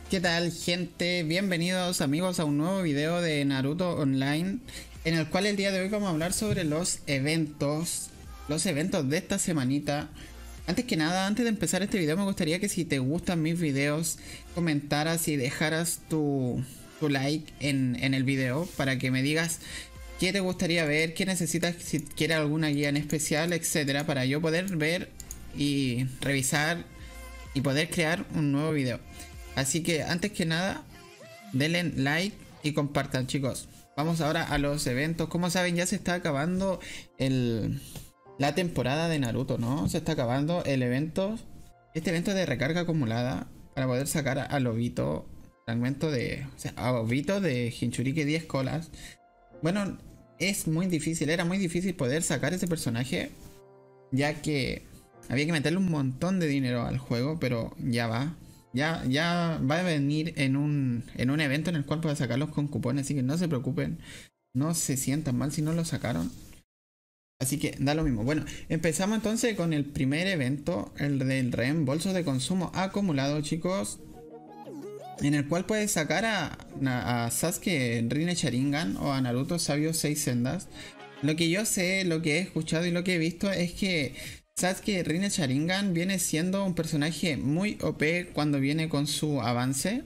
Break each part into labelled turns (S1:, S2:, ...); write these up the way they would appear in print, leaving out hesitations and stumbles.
S1: ¿Qué tal, gente? Bienvenidos amigos a un nuevo video de Naruto Online, en el cual el día de hoy vamos a hablar sobre los eventos de esta semanita. Antes que nada, antes de empezar este video, me gustaría que si te gustan mis videos, comentaras y dejaras tu like en el video para que me digas qué te gustaría ver, qué necesitas, si quieres alguna guía en especial, etcétera, para yo poder ver y revisar y poder crear un nuevo video. Así que antes que nada, denle like y compartan, chicos. Vamos ahora a los eventos. Como saben, ya se está acabando la temporada de Naruto, ¿no? Se está acabando el evento. Este evento de recarga acumulada para poder sacar a Lobito. Fragmento de. O sea, a Obito de Jinchuriki 10 colas. Bueno, es muy difícil. Era muy difícil poder sacar ese personaje, ya que había que meterle un montón de dinero al juego, pero ya va. Ya va a venir en un evento en el cual puedes sacarlos con cupones, así que no se preocupen, no se sientan mal si no lo sacaron. Así que da lo mismo. Bueno, empezamos entonces con el primer evento, el del reembolso de consumo acumulado, chicos, en el cual puedes sacar a Sasuke Rinne Sharingan o a Naruto Sabio 6 Sendas. Lo que yo sé, lo que he escuchado y lo que he visto es que Sasuke Rinne Sharingan viene siendo un personaje muy OP cuando viene con su avance.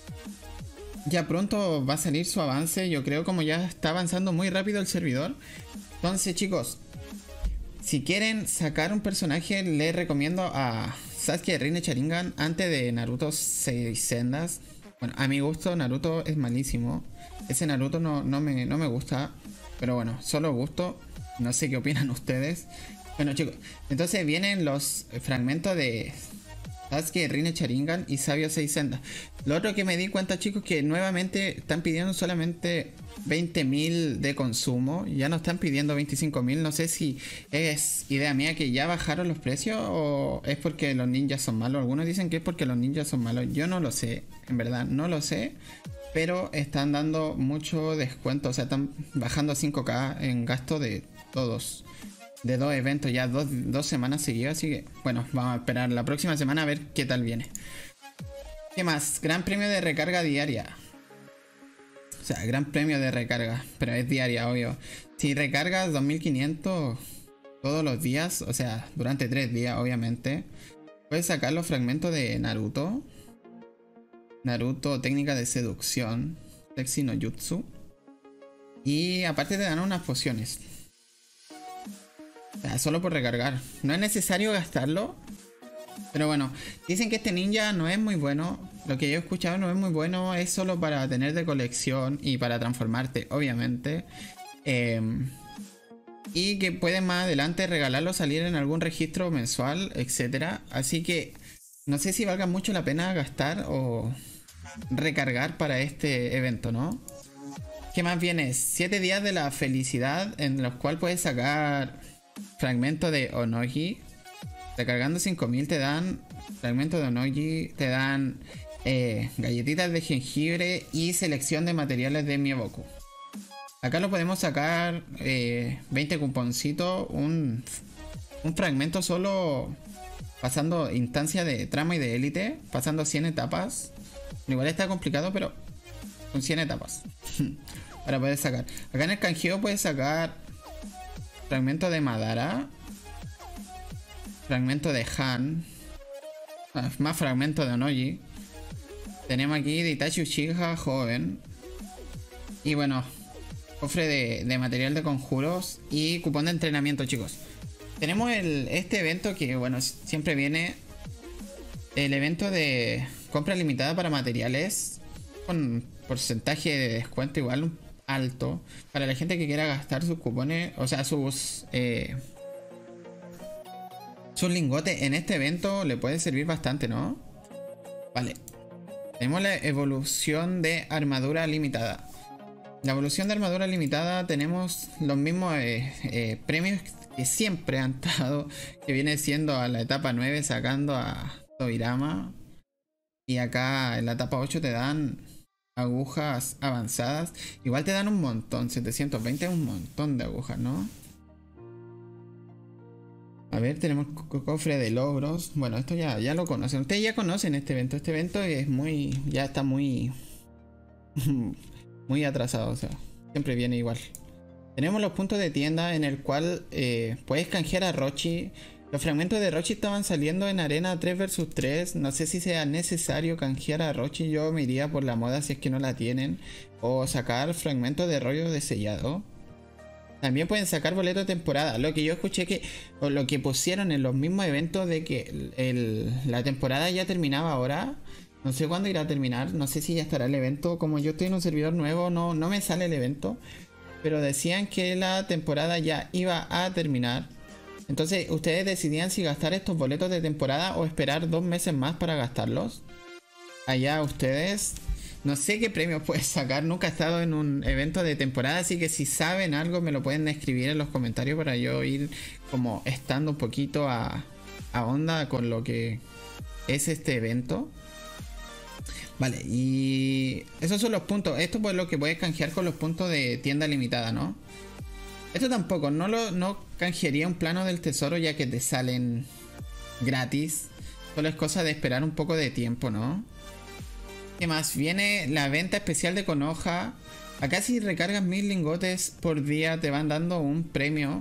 S1: Ya pronto va a salir su avance, yo creo, como ya está avanzando muy rápido el servidor. Entonces, chicos, si quieren sacar un personaje, les recomiendo a Sasuke Rinne Sharingan antes de Naruto 6 Sendas. Bueno, a mi gusto Naruto es malísimo. Ese Naruto no me gusta. Pero bueno, solo gusto. No sé qué opinan ustedes. Bueno, chicos, entonces vienen los fragmentos de Sasuke, Rinne Sharingan y Sabio 6 Sendas. Lo otro que me di cuenta, chicos, que nuevamente están pidiendo solamente 20.000 de consumo. Ya no están pidiendo 25.000. No sé si es idea mía que ya bajaron los precios o es porque los ninjas son malos. Algunos dicen que es porque los ninjas son malos. Yo no lo sé, en verdad, no lo sé. Pero están dando mucho descuento. O sea, están bajando 5K en gasto de todos. De dos eventos ya dos semanas seguidas, así que bueno, vamos a esperar la próxima semana a ver qué tal viene. ¿Qué más? Gran premio de recarga diaria. O sea, gran premio de recarga, pero es diaria, obvio. Si recargas 2500 todos los días, o sea, durante 3 días, obviamente, puedes sacar los fragmentos de Naruto. Naruto, técnica de seducción, Sexy no Jutsu. Y aparte te dan unas pociones. Solo por recargar. No es necesario gastarlo. Pero bueno, dicen que este ninja no es muy bueno. Lo que yo he escuchado no es muy bueno. Es solo para tener de colección y para transformarte, obviamente. Y que puedes más adelante regalarlo, salir en algún registro mensual, etcétera. Así que no sé si valga mucho la pena gastar o recargar para este evento, ¿no? ¿Qué más viene? 7 días de la felicidad, en los cuales puedes sacar fragmento de Onogi. Recargando 5000 te dan fragmento de Onogi, te dan galletitas de jengibre y selección de materiales de Mieboku. Acá lo podemos sacar 20 cuponcitos, un fragmento solo pasando instancia de trama y de élite, pasando 100 etapas. Igual está complicado, pero con 100 etapas para poder sacar. Acá en el canjeo puedes sacar fragmento de Madara, fragmento de Han, más fragmento de Onogi. Tenemos aquí de Itachi Uchiha joven. Y bueno, cofre de material de conjuros y cupón de entrenamiento, chicos. Tenemos este evento que, bueno, siempre viene. El evento de compra limitada para materiales con porcentaje de descuento igual alto para la gente que quiera gastar sus cupones, o sea, sus lingotes en este evento. Le puede servir bastante, ¿no? Vale, tenemos la evolución de armadura limitada. La evolución de armadura limitada tenemos los mismos premios que siempre han dado, que viene siendo a la etapa 9 sacando a Tobirama, y acá en la etapa 8 te dan agujas avanzadas. Igual te dan un montón, 720 es un montón de agujas, ¿no? A ver, tenemos cofre de logros. Bueno, esto ya lo conocen. Ustedes ya conocen este evento. Este evento es muy... Ya está muy... muy atrasado. O sea, siempre viene igual. Tenemos los puntos de tienda en el cual puedes canjear a Rochi. Los fragmentos de Rochi estaban saliendo en arena 3 vs 3. No sé si sea necesario canjear a Rochi. Yo me iría por la moda si es que no la tienen. O sacar fragmentos de rollo de sellado. También pueden sacar boleto de temporada. Lo que yo escuché que, o lo que pusieron en los mismos eventos de que la temporada ya terminaba ahora. No sé cuándo irá a terminar. No sé si ya estará el evento. Como yo estoy en un servidor nuevo, no me sale el evento. Pero decían que la temporada ya iba a terminar. Entonces ustedes decidían si gastar estos boletos de temporada o esperar 2 meses más para gastarlos. Allá ustedes. No sé qué premios puedes sacar, nunca he estado en un evento de temporada, así que si saben algo me lo pueden escribir en los comentarios para yo ir como estando un poquito a onda con lo que es este evento. Vale, y esos son los puntos. Esto es lo que puedes canjear con los puntos de tienda limitada, ¿no? Esto tampoco, no canjearía un plano del tesoro ya que te salen gratis. Solo es cosa de esperar un poco de tiempo, ¿no? ¿Qué más? Viene la venta especial de Konoha. Acá si recargas 1000 lingotes por día te van dando un premio.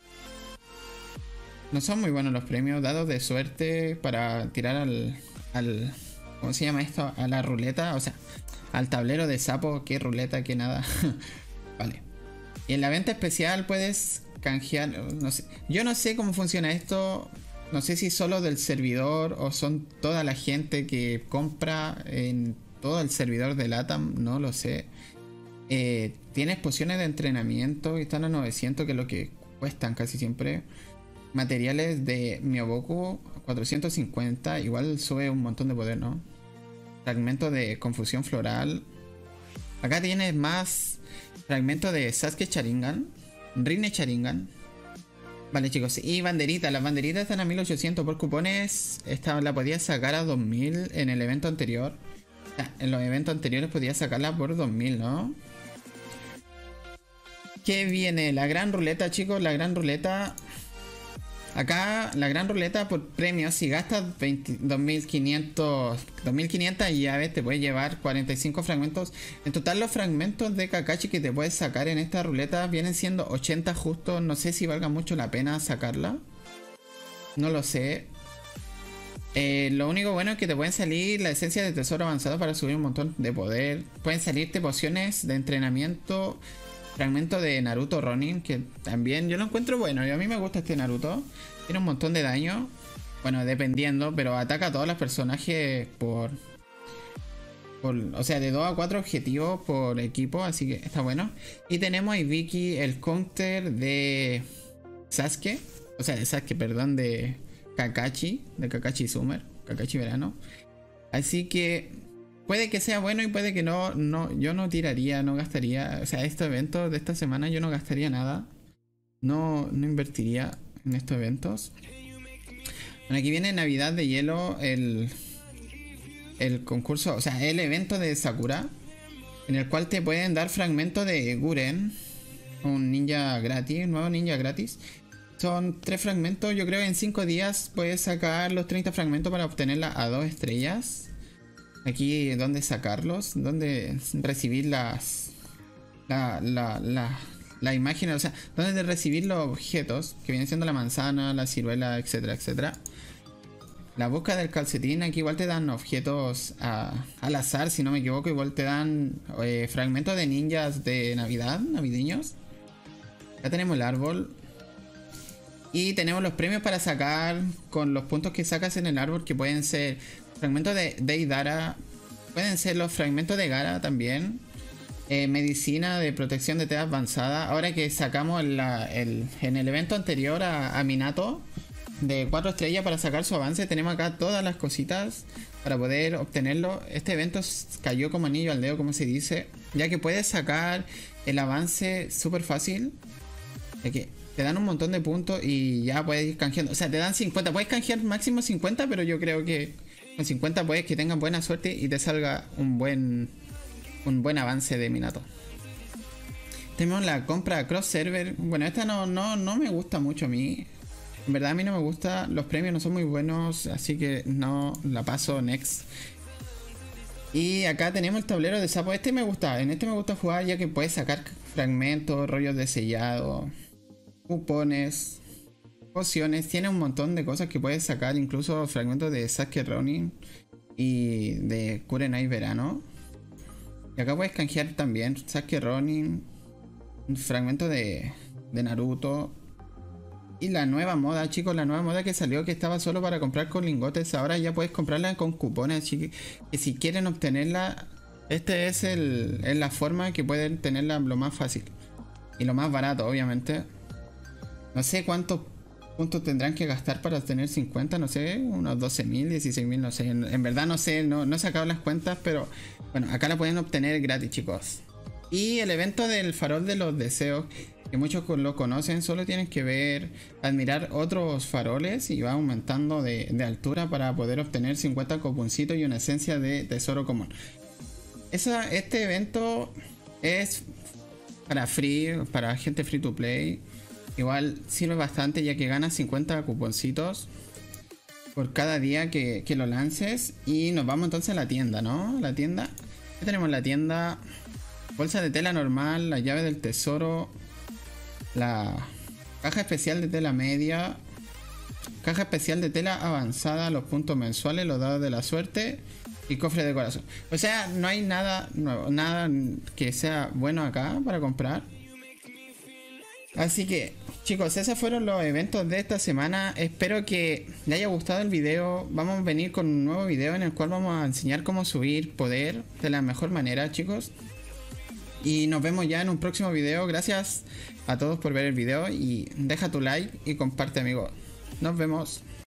S1: No son muy buenos los premios, dados de suerte para tirar al ¿cómo se llama esto? A la ruleta, o sea, al tablero de sapo. Qué ruleta, qué nada. Vale. Y en la venta especial puedes canjear, no sé. Yo no sé cómo funciona esto. No sé si solo del servidor o son toda la gente que compra en todo el servidor de LATAM, no lo sé. Tienes pociones de entrenamiento y están a 900, que es lo que cuestan casi siempre. Materiales de Mioboku 450, igual sube un montón de poder, ¿no? Fragmento de confusión floral. Acá tienes más fragmento de Sasuke Sharingan, Rinne Sharingan. Vale chicos, y banderitas, las banderitas están a 1800 por cupones. Esta la podías sacar a 2000 en el evento anterior. O sea, en los eventos anteriores podías sacarla por 2000, ¿no? ¿Qué viene? La gran ruleta, chicos, la gran ruleta. Acá la gran ruleta por premios, si gastas 2500 llaves te puedes llevar 45 fragmentos. En total los fragmentos de Kakashi que te puedes sacar en esta ruleta vienen siendo 80 justo. No sé si valga mucho la pena sacarla. No lo sé. Lo único bueno es que te pueden salir la esencia de tesoro avanzado para subir un montón de poder. Pueden salirte pociones de entrenamiento. Fragmento de Naruto Ronin, que también yo lo encuentro bueno. Y a mí me gusta este Naruto. Tiene un montón de daño. Bueno, dependiendo, pero ataca a todos los personajes por o sea, de 2 a 4 objetivos por equipo, así que está bueno. Y tenemos a Ibiki, el counter de Sasuke. O sea, de Sasuke, perdón, de Kakashi Summer, Kakashi Verano. Así que puede que sea bueno y puede que no. Yo no tiraría, no gastaría. O sea, este evento de esta semana yo no gastaría nada. No invertiría en estos eventos. Bueno, aquí viene Navidad de Hielo, el concurso, o sea, el evento de Sakura, en el cual te pueden dar fragmentos de Guren, un ninja gratis, nuevo ninja gratis. Son 3 fragmentos, yo creo que en 5 días puedes sacar los 30 fragmentos para obtenerla a 2 estrellas. Aquí donde sacarlos, donde recibir la imagen, o sea, donde recibir los objetos, que vienen siendo la manzana, la ciruela, etcétera, etcétera. La búsqueda del calcetín, aquí igual te dan objetos al azar, si no me equivoco, igual te dan fragmentos de ninjas de Navidad, navideños. Ya tenemos el árbol. Y tenemos los premios para sacar con los puntos que sacas en el árbol, que pueden ser fragmentos de Idara, pueden ser los fragmentos de Gara también. Medicina de protección de T avanzada. Ahora que sacamos en el evento anterior a Minato de 4 estrellas para sacar su avance, tenemos acá todas las cositas para poder obtenerlo. Este evento cayó como anillo al dedo, como se dice, ya que puedes sacar el avance súper fácil. Que te dan un montón de puntos y ya puedes ir canjeando. O sea, te dan 50, puedes canjear máximo 50, pero yo creo que con 50 puedes que tengas buena suerte y te salga un buen avance de Minato. Tenemos la compra cross server. Bueno, esta no me gusta mucho a mí. En verdad a mí no me gusta, los premios no son muy buenos, así que no la paso next. Y acá tenemos el tablero de sapo. Este me gusta, en este me gusta jugar ya que puedes sacar fragmentos, rollos de sellado, cupones, pociones. Tiene un montón de cosas que puedes sacar, incluso fragmentos de Sasuke Ronin y de Kurenai Verano. Y acá puedes canjear también Sasuke Ronin, un fragmento de Naruto. Y la nueva moda, chicos, la nueva moda que salió, que estaba solo para comprar con lingotes, ahora ya puedes comprarla con cupones, así que si quieren obtenerla, este es la forma que pueden tenerla lo más fácil. Y lo más barato, obviamente. No sé cuántos puntos tendrán que gastar para obtener 50, no sé, unos 12.000, 16.000, no sé. En verdad no sé, no he sacado las cuentas, pero bueno, acá la pueden obtener gratis, chicos. Y el evento del farol de los deseos, que muchos lo conocen, solo tienes que ver, admirar otros faroles y va aumentando de altura para poder obtener 50 copuncitos y una esencia de tesoro común. Este evento es para gente free to play. Igual sirve bastante ya que ganas 50 cuponcitos por cada día que lo lances. Y nos vamos entonces a la tienda, ¿no? La tienda. Aquí tenemos la tienda. Bolsa de tela normal, la llave del tesoro, la caja especial de tela media, caja especial de tela avanzada, los puntos mensuales, los dados de la suerte y cofre de corazón. O sea, no hay nada nuevo, nada que sea bueno acá para comprar. Así que, chicos, esos fueron los eventos de esta semana. Espero que les haya gustado el video. Vamos a venir con un nuevo video en el cual vamos a enseñar cómo subir poder de la mejor manera, chicos. Y nos vemos ya en un próximo video. Gracias a todos por ver el video y deja tu like y comparte, amigo. Nos vemos.